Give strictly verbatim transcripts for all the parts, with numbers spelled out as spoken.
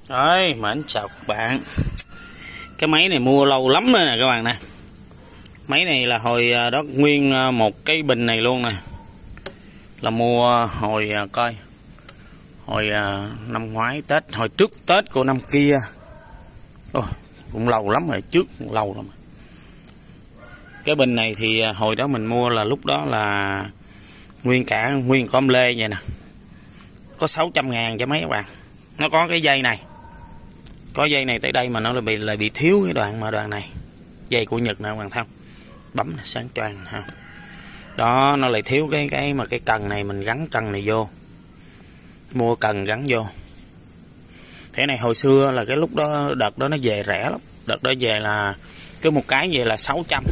Rồi, mến chào các bạn. Cái máy này mua lâu lắm rồi nè các bạn nè. Máy này là hồi đó nguyên một cái bình này luôn nè. Là mua hồi coi hồi năm ngoái Tết, hồi trước Tết của năm kia. Ồ, cũng lâu lắm rồi, trước cũng lâu lắm. Cái bình này thì hồi đó mình mua là lúc đó là nguyên cả nguyên com lê vậy nè. Có sáu trăm ngàn cho mấy các bạn. Nó có cái dây này. Có dây này tới đây mà nó lại bị lại bị thiếu cái đoạn mà đoạn này. Dây của Nhật nè các bạn thấy không? Bấm là sáng choang ha. Đó, nó lại thiếu cái cái mà cái cần này, mình gắn cần này vô. Mua cần gắn vô. Thế này hồi xưa là cái lúc đó đợt đó nó về rẻ lắm. Đợt đó về là cứ một cái về là sáu trăm.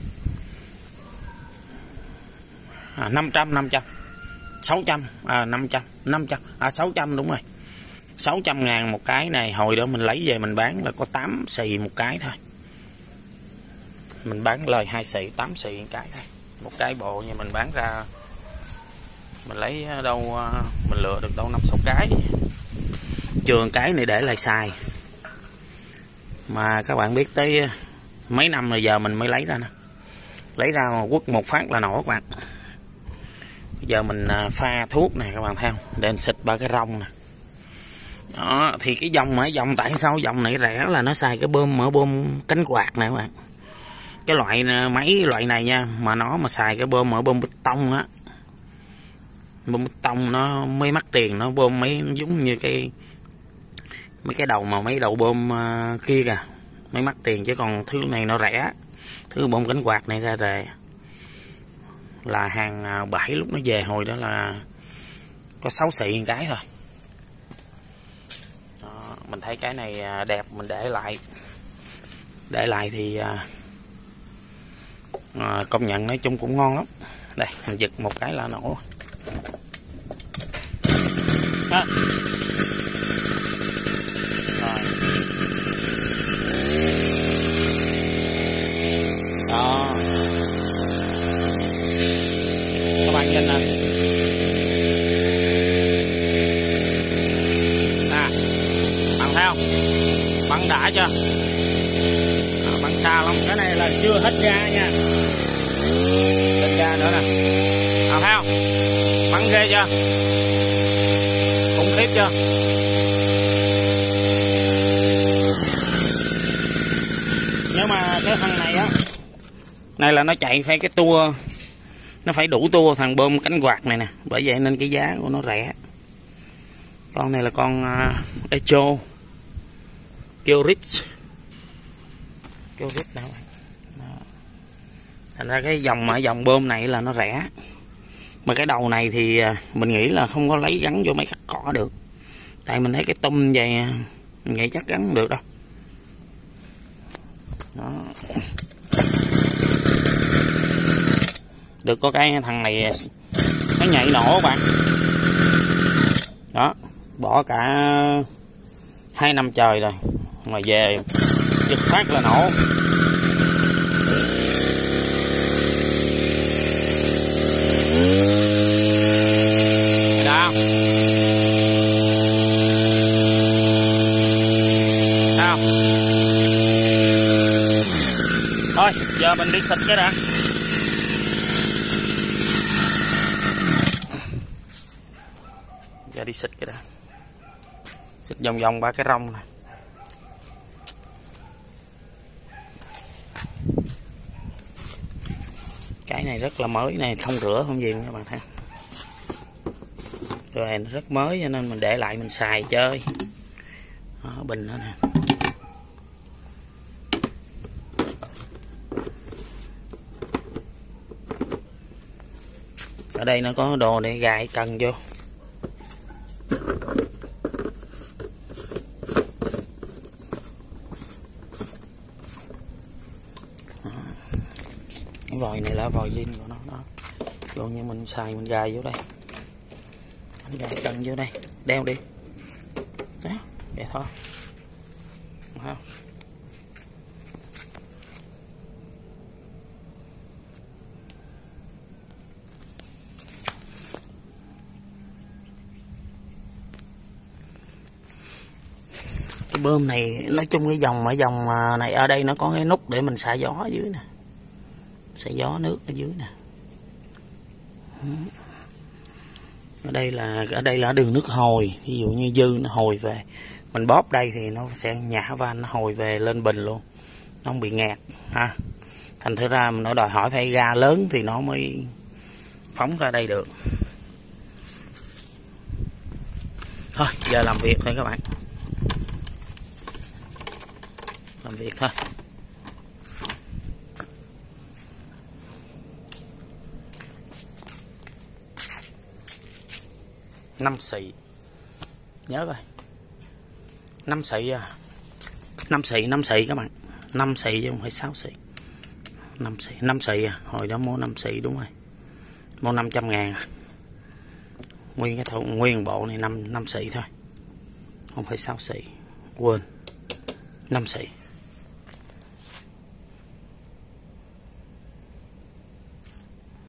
À, năm trăm, năm trăm. sáu trăm, à năm trăm, năm trăm, à sáu trăm đúng rồi. sáu trăm ngàn một cái này, hồi đó mình lấy về mình bán là có tám xì một cái thôi. Mình bán lời hai xì, tám xì một cái thôi. Một cái bộ như mình bán ra mình lấy đâu, mình lựa được đâu năm sáu cái. Trường cái này để lại xài. Mà các bạn biết tới mấy năm rồi giờ mình mới lấy ra nè. Lấy ra mà quất một phát là nổ các bạn. Bây giờ mình pha thuốc này các bạn thấy không? Để mình xịt ba cái rong nè. Đó, thì cái dòng mà dòng tại sao dòng này rẻ là nó xài cái bơm mở bơm cánh quạt này các bạn. Cái loại máy loại này nha, mà nó mà xài cái bơm mở bơm bê tông á. Bơm bê tông nó mới mắc tiền, nó bơm mấy giống như cái mấy cái đầu mà mấy đầu bơm kia kìa, mới mắc tiền, chứ còn thứ này nó rẻ. Thứ bơm cánh quạt này ra rồi là hàng bảy lúc nó về hồi đó là có sáu xị một cái thôi. Đó, mình thấy cái này đẹp mình để lại. Để lại thì à, công nhận nói chung cũng ngon lắm. Đây mình giật một cái là nổ. Đó. Rồi. Đó. Các bạn nhìn nè. Nè, bạn thấy không? Bắn đã chưa? À, bắn xa lắm. Cái này là chưa hết ga nha. Hết ga nữa nè. À, thấy không? Bắn ghê chưa? Khủng khiếp chưa? Nhưng mà cái thằng này á, này là nó chạy phải cái tua, nó phải đủ tua thằng bơm cánh quạt này nè, bởi vậy nên cái giá của nó rẻ. Con này là con uh, Echo Kyorit Kyorit nào. Thành ra cái dòng mà dòng bơm này là nó rẻ. Mà cái đầu này thì mình nghĩ là không có lấy gắn vô mấy cắt cỏ được. Tại mình thấy cái tum vậy mình nghĩ chắc gắn không được đâu. Đó. Được có cái thằng này nó nhảy nổ các bạn. Đó, bỏ cả hai năm trời rồi mà về giật phát là nổ. Đó. Sao? Thôi, giờ mình đi xịt cái đã. Giờ đi xịt cái đã. Xịt vòng vòng ba cái rong này. Cái này rất là mới này, không rửa không gì các bạn thấy. Rồi nó rất mới cho nên mình để lại mình xài chơi. Đó, bình đó nè. Ở đây nó có đồ để gài cần vô. Đó. Cái vòi này là vòi zin của nó đó. Vô như mình xài mình gài vô đây. Mình gài cần vô đây, đeo đi. Đó, vậy thôi. Không? Cái bơm này nói chung cái dòng ở dòng này ở đây nó có cái nút để mình xả gió ở dưới nè, xả gió nước ở dưới nè. Ở đây là ở đây là đường nước hồi, ví dụ như dư nó hồi về, mình bóp đây thì nó sẽ nhả van nó hồi về lên bình luôn, nó không bị ngạt ha. Thành thử ra nó đòi hỏi phải ga lớn thì nó mới phóng ra đây được. Thôi giờ làm việc thôi các bạn, làm việc thôi. Năm xị, nhớ coi, năm xị à, năm xị, năm xị các bạn, năm xị chứ không phải sáu xị, năm xị, năm xị à, hồi đó mua năm xị đúng rồi, mua năm trăm ngàn à. Nguyên cái thùng nguyên bộ này năm năm xị thôi, không phải sáu xị, quên, năm xị.